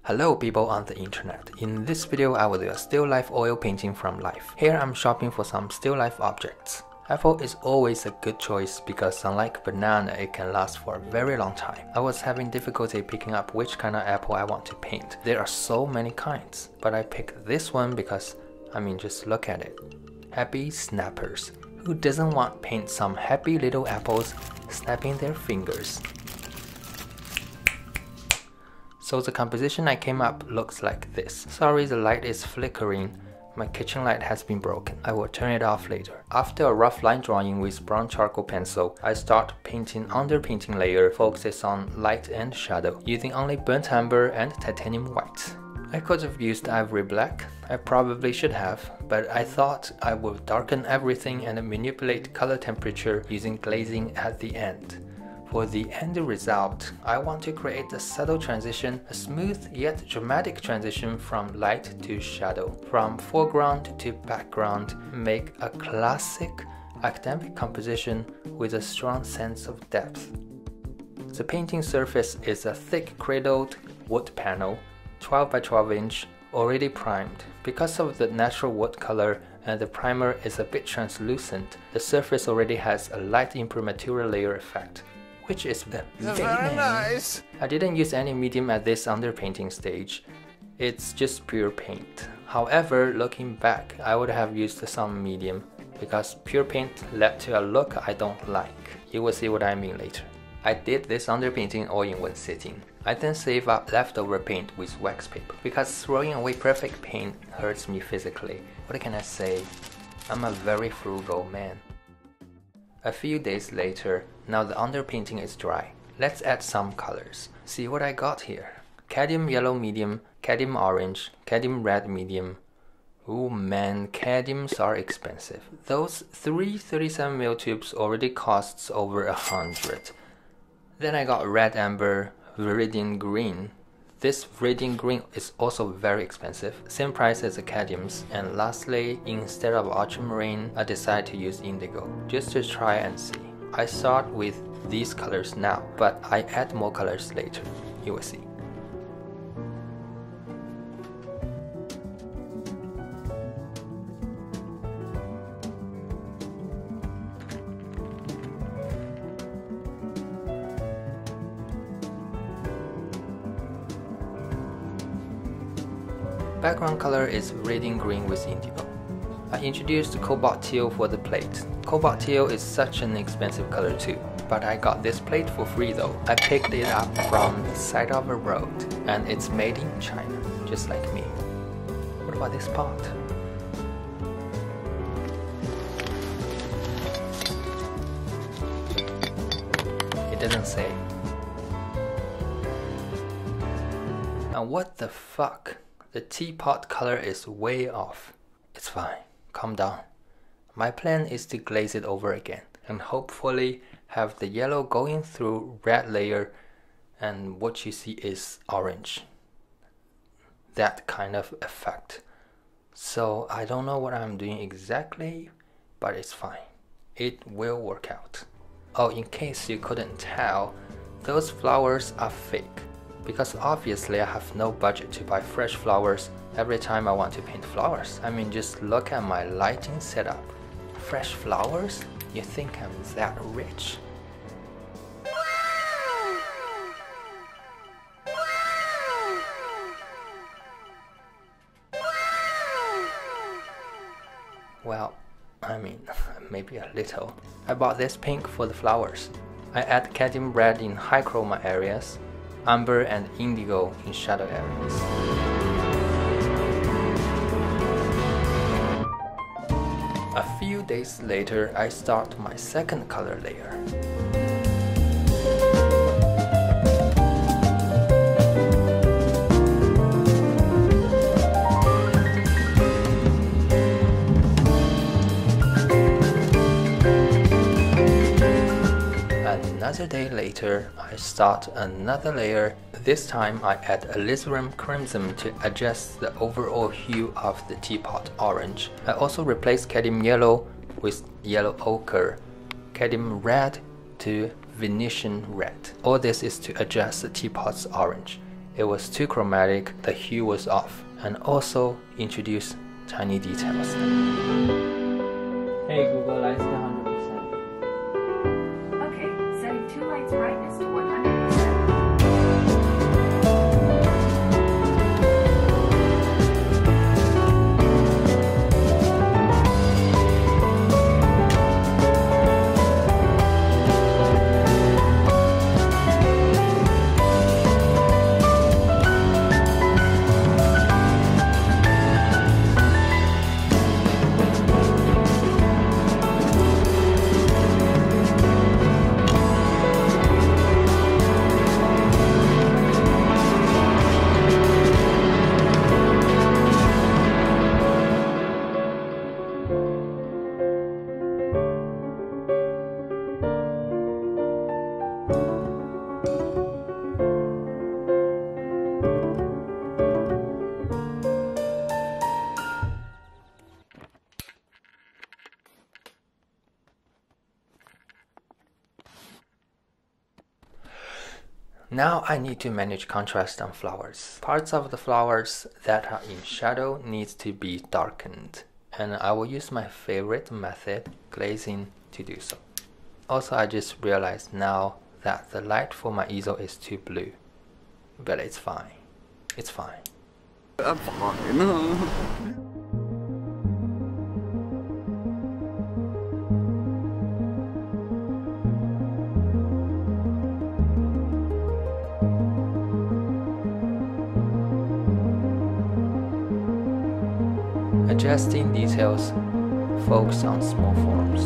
Hello people on the internet. In this video I will do a still life oil painting from life. Here I'm shopping for some still life objects. Apple is always a good choice because unlike banana it can last for a very long time. I was having difficulty picking up which kind of apple I want to paint. There are so many kinds, but I picked this one because, just look at it. Happy snappers. Who doesn't want to paint some happy little apples snapping their fingers? So the composition I came up looks like this. Sorry, the light is flickering. My kitchen light has been broken. I will turn it off later. After a rough line drawing with brown charcoal pencil, I start painting underpainting layer focuses on light and shadow, using only burnt umber and titanium white. I could have used ivory black. I probably should have, but I thought I would darken everything and manipulate color temperature using glazing at the end. For the end result, I want to create a subtle transition, a smooth yet dramatic transition from light to shadow, from foreground to background, make a classic academic composition with a strong sense of depth. The painting surface is a thick cradled wood panel, 12 by 12 inch, already primed. Because of the natural wood color and the primer is a bit translucent, the surface already has a light imprimatur layer effect, which is very nice. I didn't use any medium at this underpainting stage. It's just pure paint. However, looking back, I would have used some medium because pure paint led to a look I don't like. You will see what I mean later. I did this underpainting all in one sitting. I then save up leftover paint with wax paper because throwing away perfect paint hurts me physically. What can I say? I'm a very frugal man. A few days later, now the underpainting is dry. Let's add some colors. See what I got here. Cadmium yellow medium, cadmium orange, cadmium red medium. Ooh man, cadmiums are expensive. Those 3 37mm tubes already costs over 100. Then I got red amber, viridian green. This viridian green is also very expensive, same price as the cadmiums. And lastly, instead of ultramarine, I decided to use indigo, just to try and see. I start with these colors now, but I add more colors later. You will see. Background color is viridian green with indigo. I introduced cobalt teal for the plate. Cobalt teal is such an expensive color too, but I got this plate for free though. I picked it up from the side of a road, and it's made in China, just like me. What about this pot? It doesn't say. And what the fuck? The teapot color is way off. It's fine, calm down. My plan is to glaze it over again and hopefully have the yellow going through red layer and what you see is orange. That kind of effect. So I don't know what I'm doing exactly, but it's fine. It will work out. Oh, in case you couldn't tell, those flowers are fake. Because obviously I have no budget to buy fresh flowers every time I want to paint flowers. Just look at my lighting setup. Fresh flowers? You think I'm that rich? Well, maybe a little. I bought this pink for the flowers. I add cadmium red in high chroma areas, amber and indigo in shadow areas. A few days later, I start my second color layer. Another day later, I start another layer. This time I add alizarin crimson to adjust the overall hue of the teapot orange. I also replace cadmium yellow with yellow ochre, cadmium red to Venetian red. All this is to adjust the teapot's orange. It was too chromatic, the hue was off, and also introduced tiny details. Hey Google, lights to 100%. Okay, setting two lights brightness to 100%. Now I need to manage contrast on flowers. Parts of the flowers that are in shadow need to be darkened, and I will use my favorite method, glazing, to do so. Also, I just realized now that the light for my easel is too blue, but it's fine. It's fine. I'm fine. Adjusting details, focus on small forms.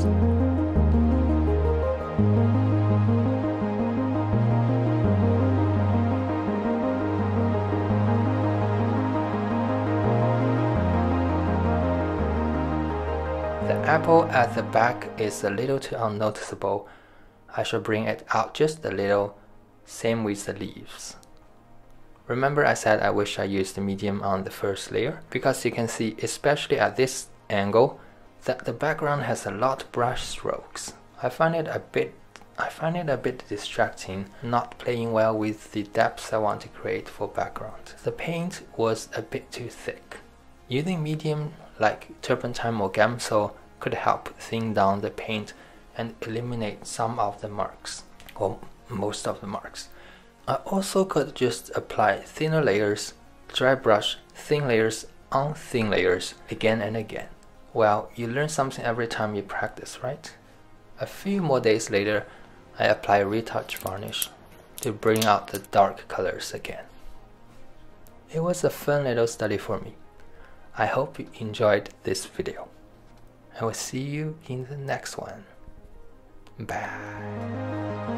The apple at the back is a little too unnoticeable. I should bring it out just a little, same with the leaves. Remember I said I wish I used the medium on the first layer, because you can see, especially at this angle, that the background has a lot of brush strokes. I find it a bit distracting, not playing well with the depths I want to create for background. The paint was a bit too thick. Using medium like turpentine or Gamsol could help thin down the paint and eliminate some of the marks, or most of the marks. I also could just apply thinner layers, dry brush thin layers on thin layers again and again. Well, you learn something every time you practice, right? A few more days later, I apply retouch varnish to bring out the dark colors again. It was a fun little study for me. I hope you enjoyed this video. I will see you in the next one. Bye.